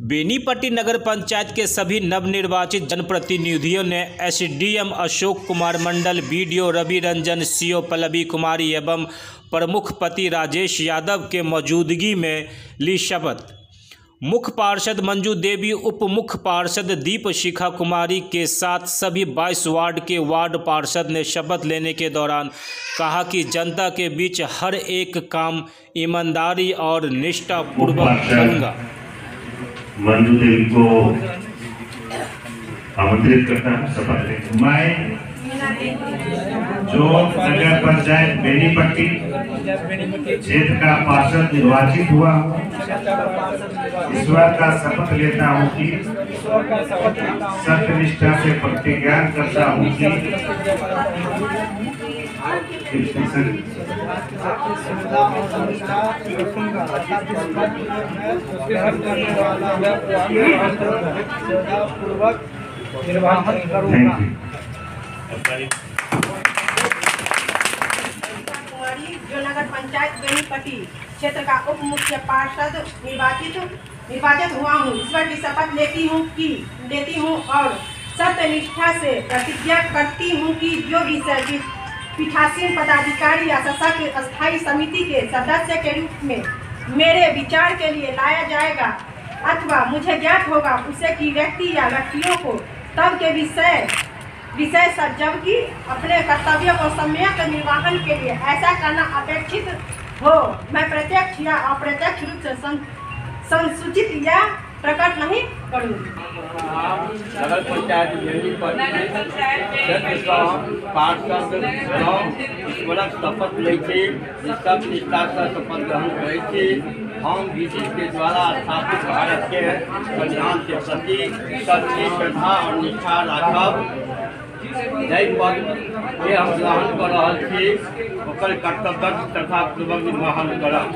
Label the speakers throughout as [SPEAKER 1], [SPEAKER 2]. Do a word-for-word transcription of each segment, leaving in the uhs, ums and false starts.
[SPEAKER 1] बेनीपट्टी नगर पंचायत के सभी नवनिर्वाचित जनप्रतिनिधियों ने SDM Ashok Kumar Mandal, BDO Ravi Ranjan, CO Pallavi Kumari एवं प्रमुख पति राजेश यादव के मौजूदगी में ली शपथ। मुख्य पार्षद मंजू देवी, उप मुख्य पार्षद दीप शिखा कुमारी के साथ सभी बाईस वार्ड के वार्ड पार्षद ने शपथ लेने के दौरान कहा कि जनता के बीच हर एक काम ईमानदारी और निष्ठापूर्वक करूँगा।
[SPEAKER 2] मंजू देवी को आमंत्रित करता हूँ शपथ लेने। मैं जो नगर पंचायत बेनीपट्टी क्षेत्र का पार्षद निर्वाचित हुआ हूँ, ईश्वर का शपथ लेता हूँ कि सत्यनिष्ठा से प्रतिज्ञा करता हूँ कि
[SPEAKER 3] निर्वाहन करूंगा।
[SPEAKER 4] जो नगर पंचायत बेनीपट्टी क्षेत्र का उप मुख्य पार्षद निर्वाचित निर्वाचित हुआ हूँ, ईश्वर की शपथ लेती हूँ कि लेती हूँ और सत्यनिष्ठा से प्रतिज्ञा करती हूँ कि जो विषय पीठासीन पदाधिकारी या शासक स्थायी समिति के सदस्य के रूप में मेरे विचार के लिए लाया जाएगा अथवा मुझे ज्ञात होगा, उसे की व्यक्ति या व्यक्तियों को तब के विषय विषय जबकि अपने कर्तव्यों को सम्यक निर्वहन के लिए ऐसा करना अपेक्षित हो, मैं प्रत्यक्ष या अप्रत्यक्ष रूप से संसूचित या प्रकट नहीं करूँगी।
[SPEAKER 5] नगर पंचायत पार्षद ईश्वरक शपथ लै छी, सब निष्ठा से शपथ ग्रहण करै छी। हम विधि के द्वारा स्थापित भारत के संविधान के प्रति सच्ची श्रद्धा और निष्ठा राखब। जय पद के हम ग्रहण कर रहा छी, ओकर कर्तव्य तथा पूर्वक निर्वहन करब।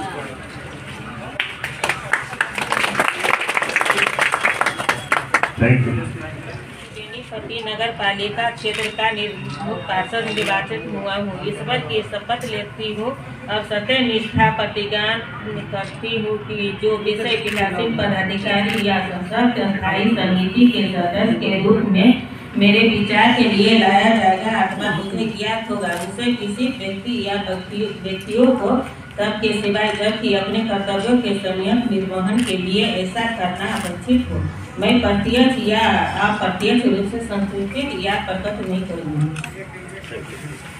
[SPEAKER 6] बेनीपट्टी नगर पालिका क्षेत्र का मुख्य पार्षद निर्वाचित हुआ हूँ, ईश्वर की शपथ लेती हूँ और सत्य निष्ठा प्रतिज्ञा करती हूँ कि जो विषय पीठासीन पदाधिकारी या शासक स्थायी समिति के सदस्य के रूप में मेरे विचार के लिए लाया जाएगा अथवा मुझे ज्ञात होगा, उसे किसी व्यक्ति या व्यक्तियों को सबके सिवाय जबकि अपने कर्तव्यों के सम्यक निर्वहन के लिए ऐसा करना अपेक्षित हो, मैं प्रत्यक्ष या अप्रत्यक्ष रूप से संसूचित या प्रकट नहीं करूँगा।